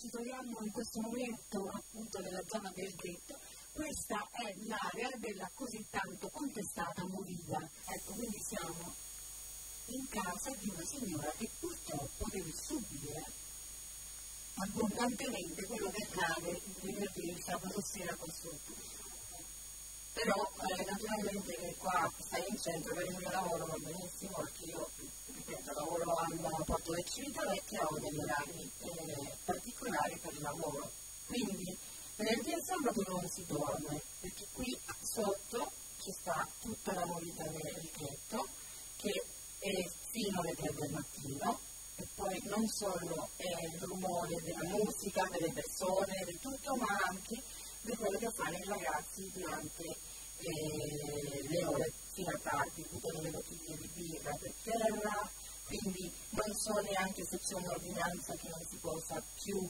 ci troviamo in questo momento appunto nella zona del ghetto. Questa è l'area della così tanto contestata movida. Ecco, quindi siamo in casa di una signora che purtroppo deve subire abbondantemente quello che accade il venerdì e il sabato sera qua sotto. Però naturalmente qua stai in centro, per il mio lavoro va benissimo, perché io ripeto, lavoro al porto del Civitavecchia, ho degli orari particolari per il lavoro. Quindi venerdì e sabato non si dorme, perché qui sotto ci sta tutta la movida del ghetto che è fino alle 3 del mattino. E poi non solo il rumore della musica, delle persone, di tutto, ma anche di quello che fanno i ragazzi durante le ore fino a tardi, buttano le bottiglie di birra per terra, quindi non so neanche se c'è un'ordinanza che non si possa più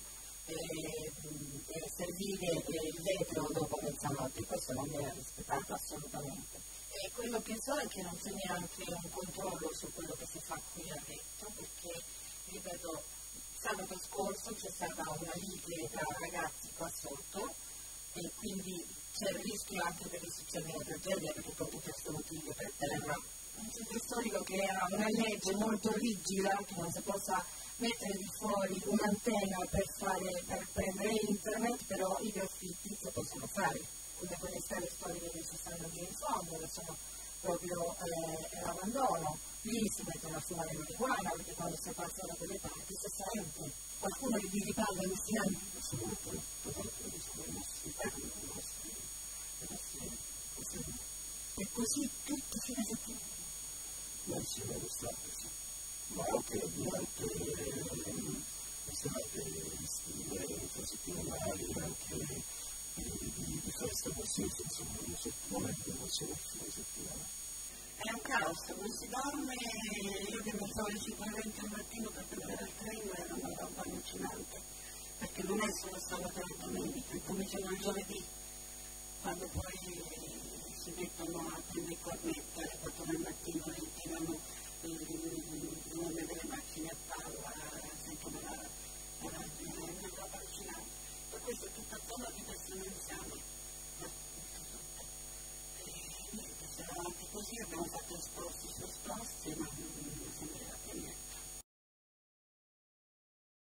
servire il vetro dopo mezzanotte, questo non viene rispettato assolutamente. E quello che so è che non c'è neanche un controllo su quello che si fa qui a letto, perché, ripeto, sabato scorso c'è stata una lite tra ragazzi qua sotto e quindi c'è il rischio anche che succeda una tragedia, perché poi tutte queste bottiglie per terra. Un centro storico che ha una legge molto rigida, che non si possa mettere di fuori un'antenna per prendere internet, però i graffitti si possono fare, come quelle strade storiche che ci stanno lì in fondo, che sono proprio l'abbandono. Lì si mettono a fumare marijuana, perché quando si passa da quelle parti si sente. Qualcuno che vi riparla in questi anni? E così tutti fino a settimana. Non si è stato, sì. Ma anche durante le serate estive, infrasettimanali, anche di festa qualsiasi, insomma, non è che non sia il fine settimana. È un caos, non si dorme, io che mi sono alle 5:20 al mattino per prendere il treno era una roba allucinante, perché non è solo sabato e domenica, cominciano il giovedì, quando poi si mettono a prendere cornetta alle 4 del mattino, alle